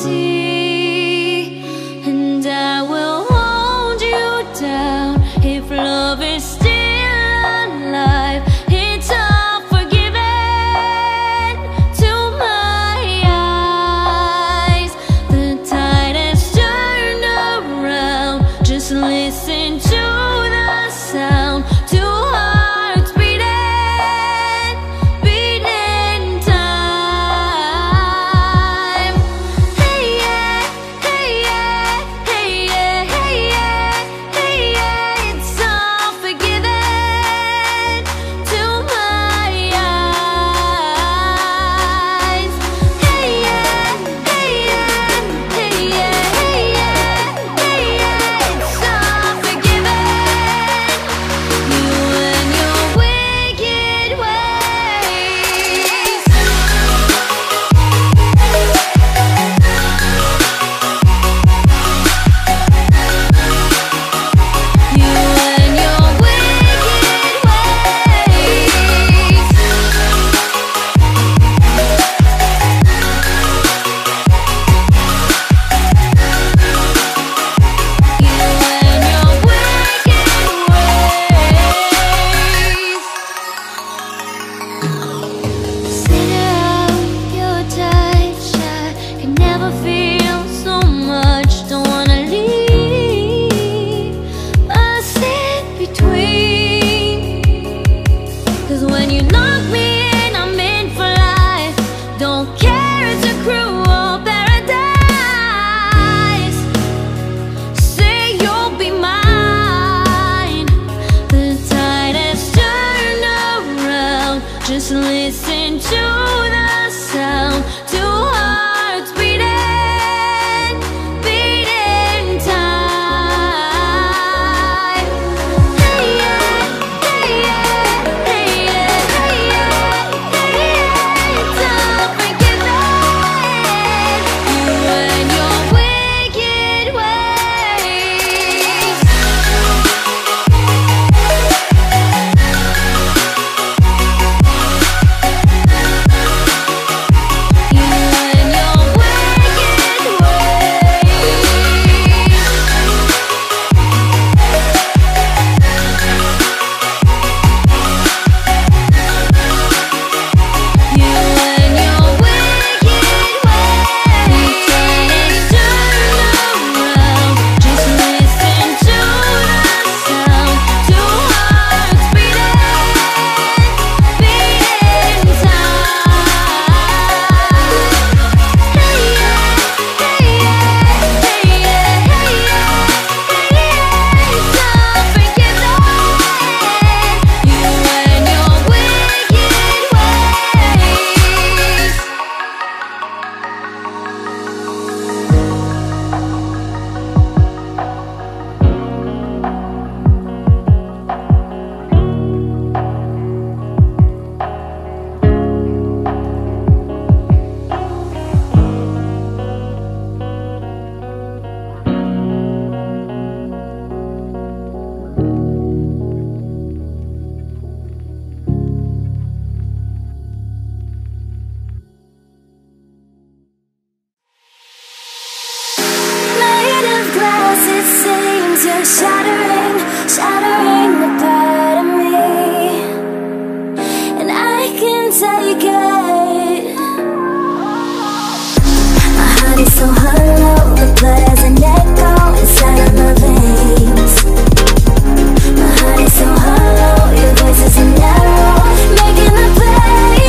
see, and I will hold you down if love is still alive. It's all forgiven to my eyes. The tide has turned around. Just listen to the sound. Two hearts beating, beating time. Hey yeah, hey yeah, hey yeah, hey yeah, hey yeah. It's all forgiven to my eyes. Hey yeah, hey yeah, hey yeah, hey yeah, hey yeah. It's all forgiven. You and your wicked ways. You and your wicked ways. You and your wicked ways. Sit out your touch. I can never feel so much. Don't wanna leave us in between. 'Cause when you knock me in, I'm in for life. Don't care, it's a cruel paradise. Say you'll be mine. The tide has turned around. Just listen to the sound. Two hearts beating, beating time. Hey yeah, hey yeah, hey yeah, hey yeah, hey yeah. It's all forgiven. You and your wicked ways. You and your wicked ways. You and your wicked ways. Turn around. Just listen to the sound. Two hearts beating, beating time. Hey yeah, hey yeah, hey yeah, hey yeah, hey yeah. It's all forgiven. You and your wicked ways. Made of glass, it seems you're shattering, shattering a part of me, and I can take it. My heart is so hollow, the blood has an echo inside of my veins. My heart is so hollow, your voice is an arrow, making the pain.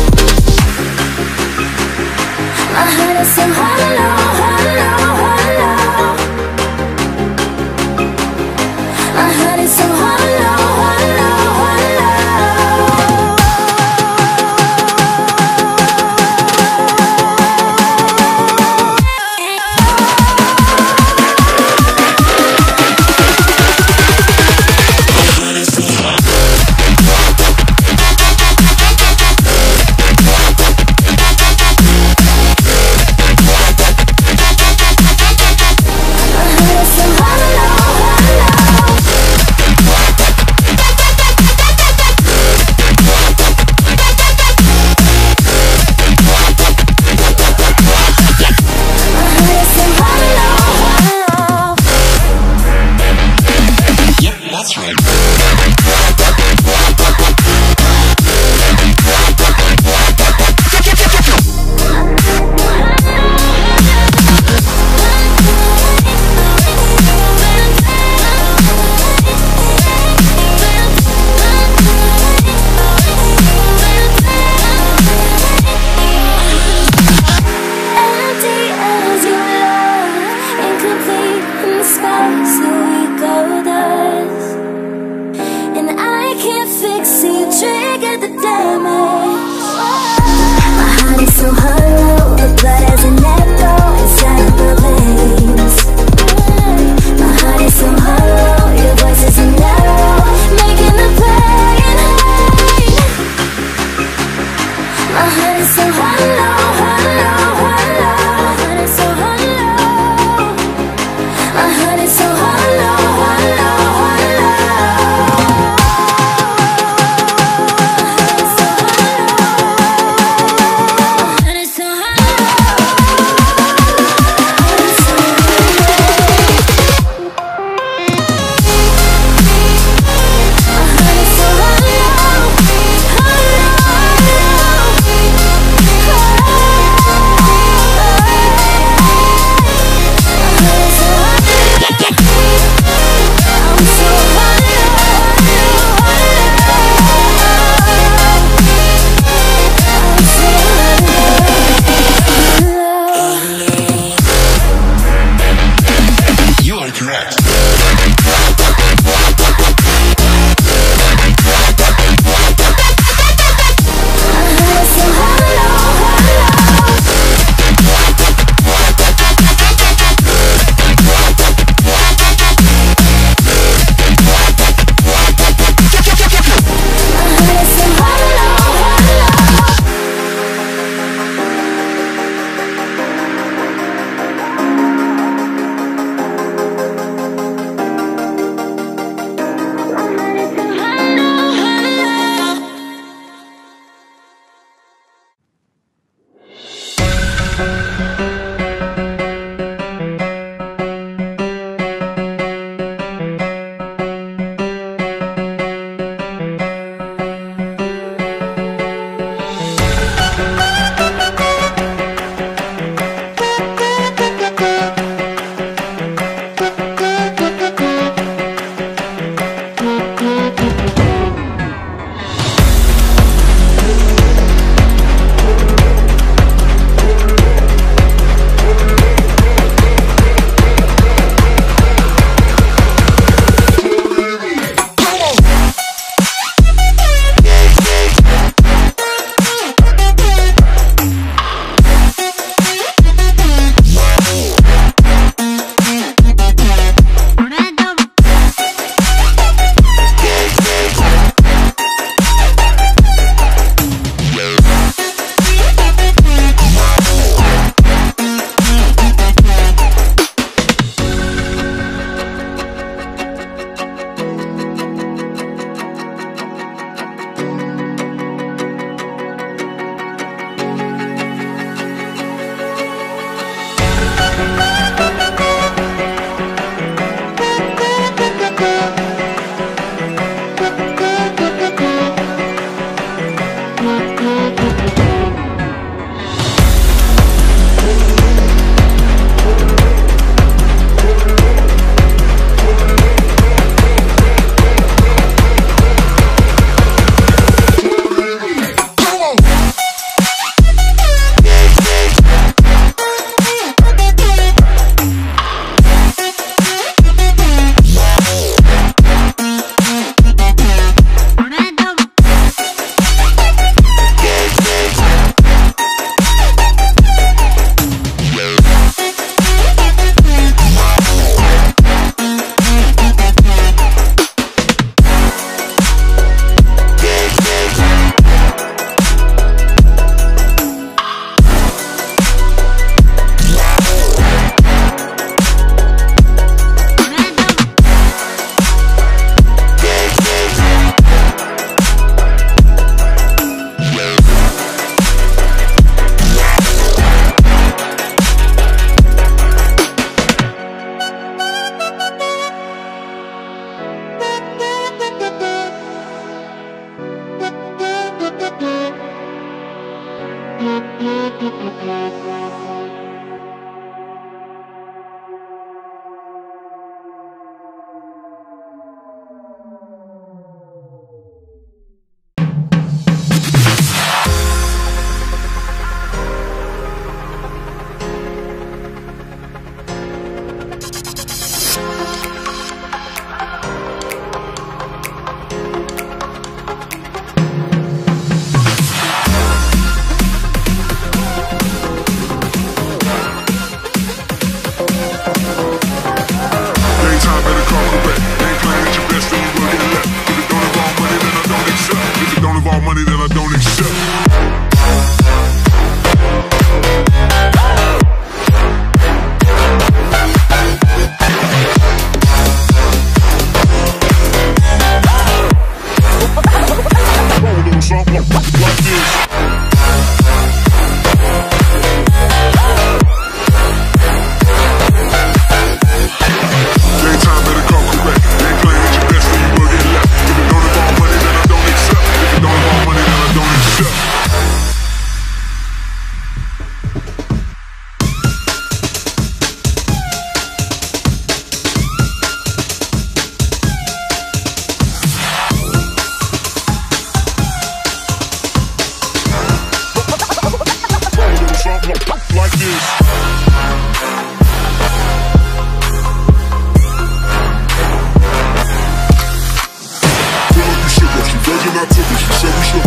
My heart is so hollow, hollow, hollow. My heart is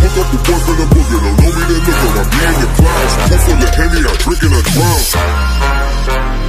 hook up the boyfriend and booger. Don't know me, then look up. I be in the clouds, pool full of Henny, I drink and I drown.